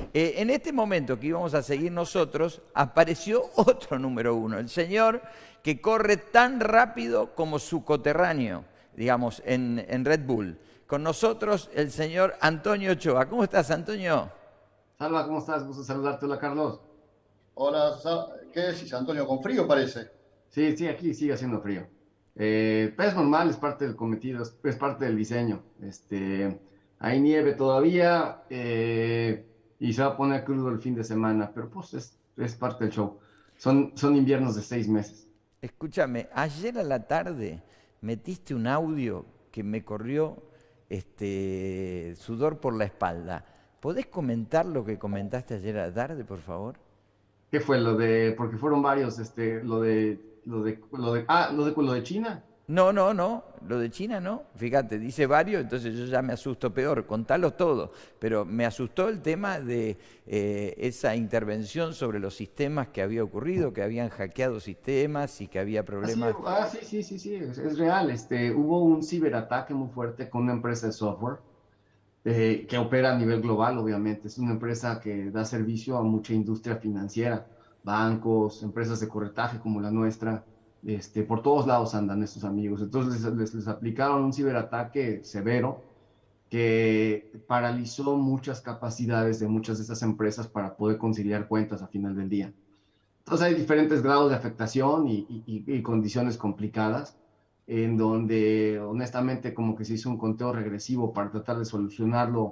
En este momento que íbamos a seguir nosotros, apareció otro número uno, el señor que corre tan rápido como su coterráneo, digamos, en Red Bull. Con nosotros el señor Antonio Ochoa. ¿Cómo estás, Antonio? Salva, ¿cómo estás? Gusto saludarte. Hola, Carlos. Hola, ¿qué decís, Antonio? Con frío parece. Sí, sí, aquí sigue haciendo frío. Pero es normal, es parte del cometido, es parte del diseño. Hay nieve todavía y se va a poner crudo el fin de semana, pero pues es parte del show. Son inviernos de 6 meses. Escúchame, ayer a la tarde metiste un audio que me corrió sudor por la espalda. ¿Podés comentar lo que comentaste ayer a la tarde, por favor? ¿Qué fue porque fueron varios, lo de China? No, no, no, lo de China no. Fíjate, dice varios, entonces yo ya me asusto peor. Contalos todos. Pero me asustó el tema de esa intervención sobre los sistemas que había ocurrido, que habían hackeado sistemas y que había problemas. Sí, sí, sí, sí, es real. Hubo un ciberataque muy fuerte con una empresa de software que opera a nivel global, obviamente. Es una empresa que da servicio a mucha industria financiera, bancos, empresas de corretaje como la nuestra. Por todos lados andan estos amigos. Entonces les aplicaron un ciberataque severo que paralizó muchas capacidades de muchas de estas empresas para poder conciliar cuentas a final del día. Entonces hay diferentes grados de afectación y condiciones complicadas en donde honestamente como que se hizo un conteo regresivo para tratar de solucionarlo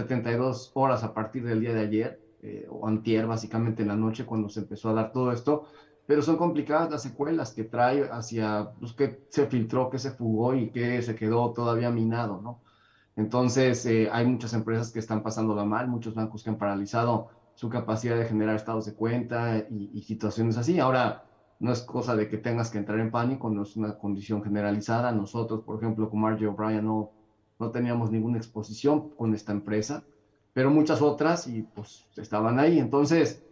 72 horas a partir del día de ayer, o antier básicamente en la noche cuando se empezó a dar todo esto, pero son complicadas las secuelas que trae hacia pues, qué se filtró, qué se fugó y qué se quedó todavía minado, ¿no? Entonces, hay muchas empresas que están pasándola mal, muchos bancos que han paralizado su capacidad de generar estados de cuenta y situaciones así. Ahora, no es cosa de que tengas que entrar en pánico, no es una condición generalizada. Nosotros, por ejemplo, como R.J. O'Brien, no teníamos ninguna exposición con esta empresa, pero muchas otras y pues estaban ahí. Entonces,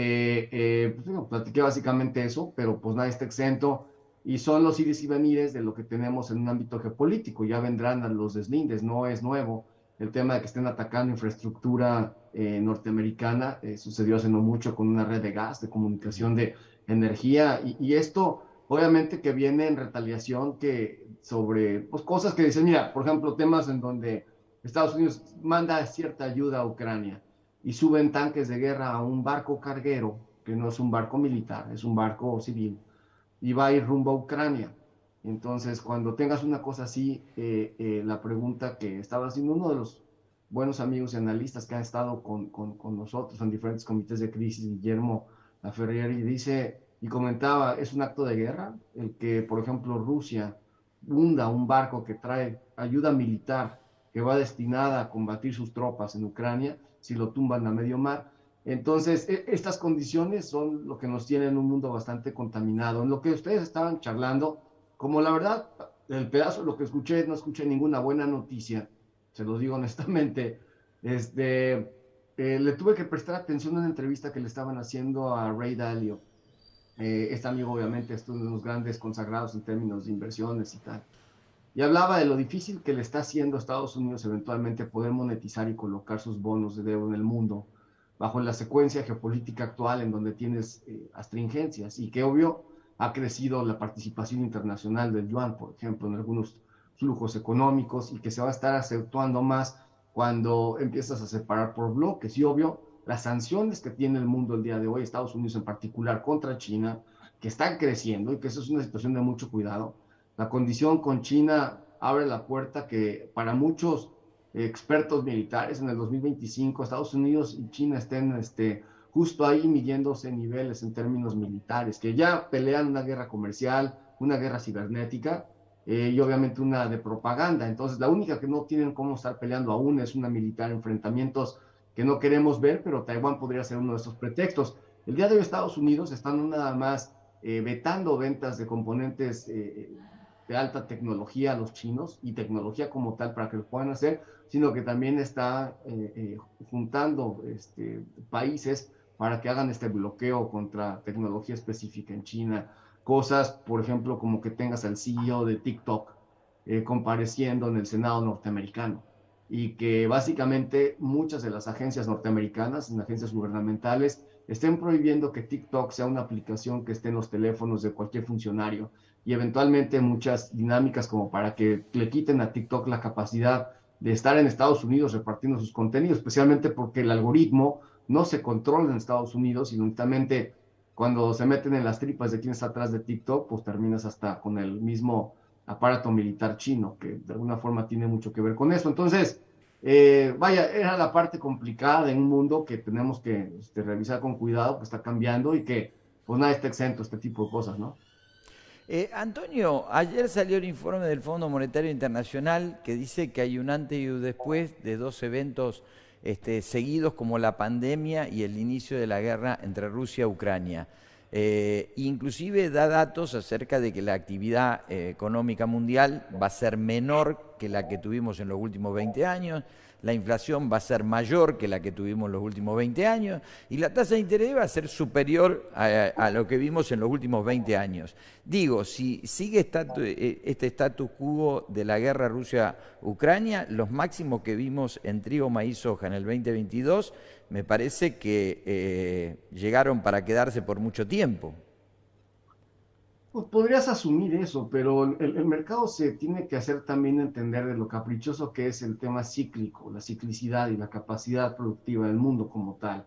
pues, digo, platiqué básicamente eso, pero pues nadie está exento y son los ires y venires de lo que tenemos en un ámbito geopolítico. Ya vendrán a los deslindes, no es nuevo. El tema de que estén atacando infraestructura norteamericana sucedió hace no mucho con una red de gas, de comunicación, de energía, y esto obviamente que viene en retaliación sobre pues, cosas que dicen, mira, por ejemplo, temas en donde Estados Unidos manda cierta ayuda a Ucrania y suben tanques de guerra a un barco carguero, que no es un barco militar, es un barco civil, y va a ir rumbo a Ucrania. Entonces, cuando tengas una cosa así, la pregunta que estaba haciendo uno de los buenos amigos y analistas que ha estado con nosotros en diferentes comités de crisis, Guillermo Laferrieri, dice y comentaba, ¿es un acto de guerra el que, por ejemplo, Rusia hunda un barco que trae ayuda militar que va destinada a combatir sus tropas en Ucrania si lo tumban a medio mar? Entonces, estas condiciones son lo que nos tiene en un mundo bastante contaminado. En lo que ustedes estaban charlando, como la verdad, el pedazo de lo que escuché, no escuché ninguna buena noticia, se los digo honestamente, le tuve que prestar atención a una entrevista que le estaban haciendo a Ray Dalio. Este amigo obviamente es uno de los grandes consagrados en términos de inversiones y tal. Y hablaba de lo difícil que le está haciendo a Estados Unidos eventualmente poder monetizar y colocar sus bonos de deuda en el mundo bajo la secuencia geopolítica actual en donde tienes astringencias y que obvio ha crecido la participación internacional del yuan, por ejemplo, en algunos flujos económicos y que se va a estar acentuando más cuando empiezas a separar por bloques. Y obvio, las sanciones que tiene el mundo el día de hoy, Estados Unidos en particular contra China, que están creciendo y que eso es una situación de mucho cuidado. La condición con China abre la puerta que para muchos expertos militares en el 2025 Estados Unidos y China estén justo ahí midiéndose niveles en términos militares, que ya pelean una guerra comercial, una guerra cibernética y obviamente una de propaganda. Entonces la única que no tienen cómo estar peleando aún es una militar, enfrentamientos que no queremos ver, pero Taiwán podría ser uno de esos pretextos. El día de hoy Estados Unidos están no nada más vetando ventas de componentes de alta tecnología a los chinos y tecnología como tal para que lo puedan hacer, sino que también está juntando países para que hagan este bloqueo contra tecnología específica en China. Cosas, por ejemplo, como que tengas al CEO de TikTok compareciendo en el Senado norteamericano. y que básicamente muchas de las agencias norteamericanas, agencias gubernamentales, estén prohibiendo que TikTok sea una aplicación que esté en los teléfonos de cualquier funcionario y eventualmente muchas dinámicas como para que le quiten a TikTok la capacidad de estar en Estados Unidos repartiendo sus contenidos, especialmente porque el algoritmo no se controla en Estados Unidos y únicamente cuando se meten en las tripas de quién está atrás de TikTok, pues terminas hasta con el mismo aparato militar chino, que de alguna forma tiene mucho que ver con eso. Entonces, vaya, era la parte complicada de un mundo que tenemos que revisar con cuidado, que está cambiando y que pues nada está exento a este tipo de cosas, ¿no? Antonio, ayer salió el informe del Fondo Monetario Internacional que dice que hay un antes y un después de dos eventos seguidos como la pandemia y el inicio de la guerra entre Rusia y Ucrania. Inclusive da datos acerca de que la actividad económica mundial va a ser menor que la que tuvimos en los últimos 20 años, la inflación va a ser mayor que la que tuvimos en los últimos 20 años y la tasa de interés va a ser superior a lo que vimos en los últimos 20 años. Digo, si sigue este status quo de la guerra Rusia-Ucrania, los máximos que vimos en trigo, maíz, soja en el 2022, me parece que llegaron para quedarse por mucho tiempo. Pues podrías asumir eso, pero el mercado se tiene que hacer también entender de lo caprichoso que es el tema cíclico, la ciclicidad y la capacidad productiva del mundo como tal.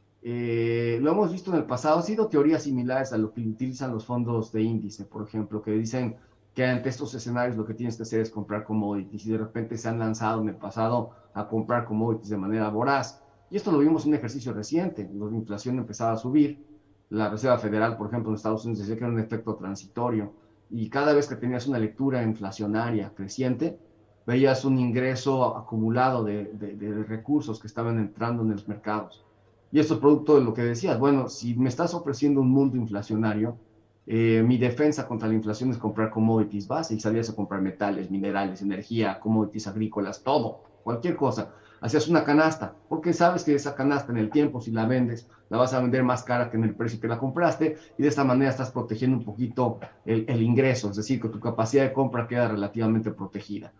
Lo hemos visto en el pasado, han sido teorías similares a lo que utilizan los fondos de índice, por ejemplo, que dicen que ante estos escenarios lo que tienes que hacer es comprar commodities y de repente se han lanzado en el pasado a comprar commodities de manera voraz. Y esto lo vimos en un ejercicio reciente, la inflación empezaba a subir, la Reserva Federal, por ejemplo, en Estados Unidos decía que era un efecto transitorio y cada vez que tenías una lectura inflacionaria creciente, veías un ingreso acumulado de recursos que estaban entrando en los mercados. Y esto es producto de lo que decías, bueno, si me estás ofreciendo un mundo inflacionario, mi defensa contra la inflación es comprar commodities base y salías a comprar metales, minerales, energía, commodities agrícolas, todo, cualquier cosa. Hacías una canasta, porque sabes que esa canasta en el tiempo, si la vendes, la vas a vender más cara que en el precio que la compraste y de esta manera estás protegiendo un poquito el ingreso, es decir, que tu capacidad de compra queda relativamente protegida.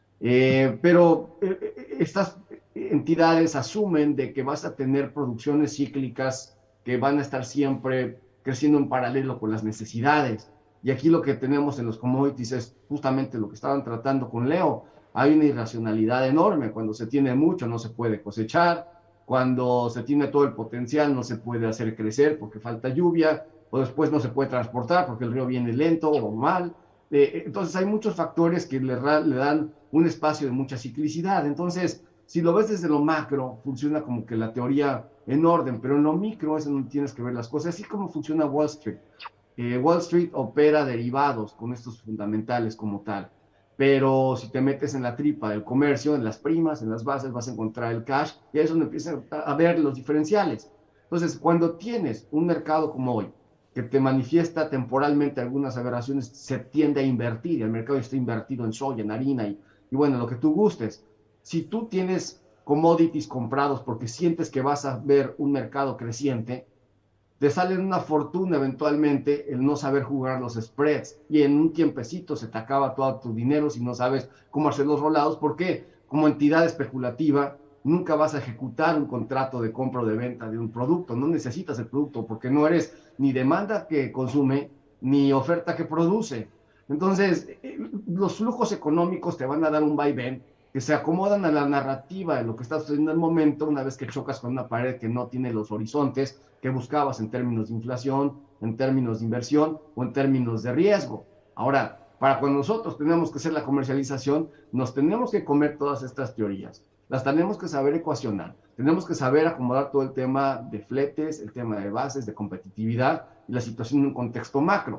Pero estas entidades asumen de que vas a tener producciones cíclicas que van a estar siempre creciendo en paralelo con las necesidades. Y aquí lo que tenemos en los commodities es justamente lo que estaban tratando con Leo. Hay una irracionalidad enorme. Cuando se tiene mucho no se puede cosechar. Cuando se tiene todo el potencial no se puede hacer crecer porque falta lluvia. O después no se puede transportar porque el río viene lento o mal. Entonces hay muchos factores que le dan un espacio de mucha ciclicidad. Entonces, si lo ves desde lo macro, funciona como que la teoría en orden, pero en lo micro es donde tienes que ver las cosas. Así como funciona Wall Street. Wall Street opera derivados con estos fundamentales como tal. Pero si te metes en la tripa del comercio, en las primas, en las bases, vas a encontrar el cash y ahí es donde empiezan a ver los diferenciales. Entonces, cuando tienes un mercado como hoy, que te manifiesta temporalmente algunas aberraciones, se tiende a invertir, el mercado está invertido en soya, en harina y bueno, lo que tú gustes. Si tú tienes commodities comprados porque sientes que vas a ver un mercado creciente, te sale una fortuna eventualmente el no saber jugar los spreads y en un tiempecito se te acaba todo tu dinero si no sabes cómo hacer los rollados, porque como entidad especulativa nunca vas a ejecutar un contrato de compra o de venta de un producto, no necesitas el producto porque no eres ni demanda que consume ni oferta que produce. Entonces, los flujos económicos te van a dar un vaivén que se acomodan a la narrativa de lo que está sucediendo en el momento una vez que chocas con una pared que no tiene los horizontes que buscabas en términos de inflación, en términos de inversión o en términos de riesgo. Ahora, para cuando nosotros tenemos que hacer la comercialización, nos tenemos que comer todas estas teorías. Las tenemos que saber ecuacionar. Tenemos que saber acomodar todo el tema de fletes, el tema de bases, de competitividad y la situación en un contexto macro.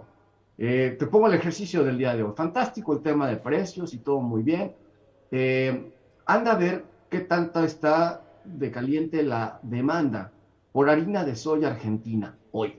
Te pongo el ejercicio del día de hoy. Fantástico el tema de precios y todo muy bien. Anda a ver qué tanto está de caliente la demanda por harina de soya argentina hoy.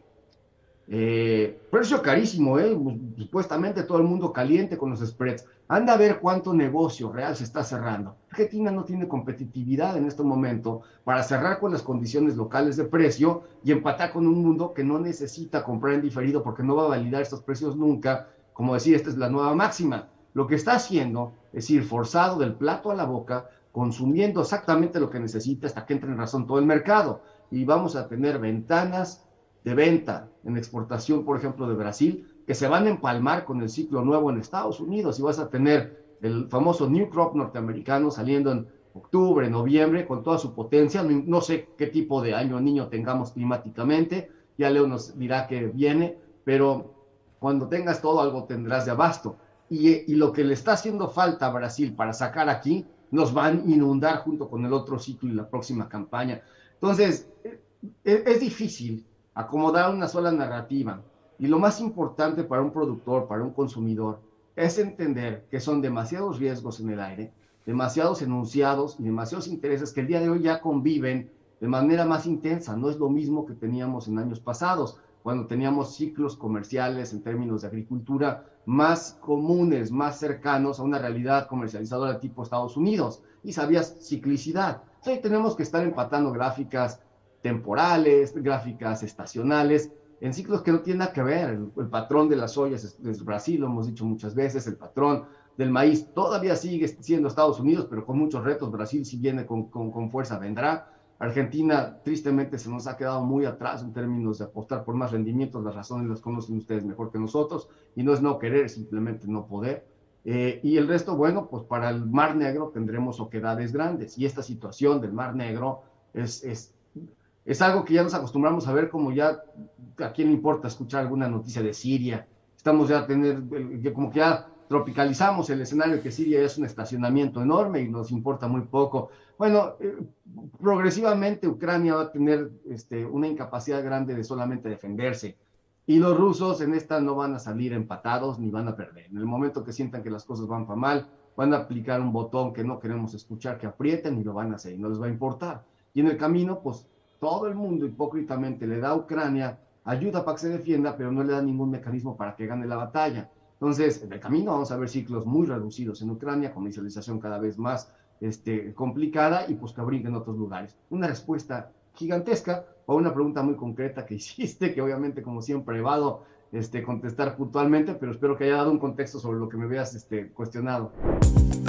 Precio carísimo, supuestamente todo el mundo caliente con los spreads. Anda a ver cuánto negocio real se está cerrando. Argentina no tiene competitividad en este momento para cerrar con las condiciones locales de precio y empatar con un mundo que no necesita comprar en diferido porque no va a validar estos precios nunca. Como decía, esta es la nueva máxima. Lo que está haciendo es ir forzado del plato a la boca consumiendo exactamente lo que necesita hasta que entre en razón todo el mercado. Y vamos a tener ventanas de venta en exportación, por ejemplo, de Brasil, que se van a empalmar con el ciclo nuevo en Estados Unidos, y vas a tener el famoso New Crop norteamericano saliendo en octubre, noviembre, con toda su potencia. No sé qué tipo de año niño tengamos climáticamente, ya Leo nos dirá que viene, pero cuando tengas todo, algo tendrás de abasto. Y lo que le está haciendo falta a Brasil para sacar aquí, nos van a inundar junto con el otro ciclo y la próxima campaña. Entonces, es difícil acomodar una sola narrativa. Y lo más importante para un productor, para un consumidor, es entender que son demasiados riesgos en el aire, demasiados enunciados y demasiados intereses que el día de hoy ya conviven de manera más intensa. No es lo mismo que teníamos en años pasados, cuando teníamos ciclos comerciales en términos de agricultura más comunes, más cercanos a una realidad comercializadora tipo Estados Unidos, y sabías ciclicidad. Hoy tenemos que estar empatando gráficas temporales, gráficas estacionales, en ciclos que no tienen nada que ver. El patrón de las soyas es Brasil, lo hemos dicho muchas veces. El patrón del maíz todavía sigue siendo Estados Unidos, pero con muchos retos. Brasil, si viene con fuerza, vendrá. Argentina, tristemente, se nos ha quedado muy atrás en términos de apostar por más rendimientos. Las razones las conocen ustedes mejor que nosotros, y no es no querer, simplemente no poder. Y el resto, bueno, pues para el Mar Negro tendremos oquedades grandes, y esta situación del Mar Negro es algo que ya nos acostumbramos a ver, como ya a quién le importa escuchar alguna noticia de Siria. Estamos ya a tener, como que ya tropicalizamos el escenario, que Siria es un estacionamiento enorme y nos importa muy poco. Bueno, progresivamente Ucrania va a tener una incapacidad grande de solamente defenderse, y los rusos en esta no van a salir empatados ni van a perder. En el momento que sientan que las cosas van para mal, van a aplicar un botón que no queremos escuchar, que aprieten, y lo van a hacer y no les va a importar. Y en el camino, pues todo el mundo hipócritamente le da a Ucrania ayuda para que se defienda, pero no le da ningún mecanismo para que gane la batalla. Entonces, en el camino vamos a ver ciclos muy reducidos en Ucrania, comercialización cada vez más complicada, y pues que brinquen en otros lugares. Una respuesta gigantesca a una pregunta muy concreta que hiciste, que obviamente, como siempre, evado contestar puntualmente, pero espero que haya dado un contexto sobre lo que me habías cuestionado.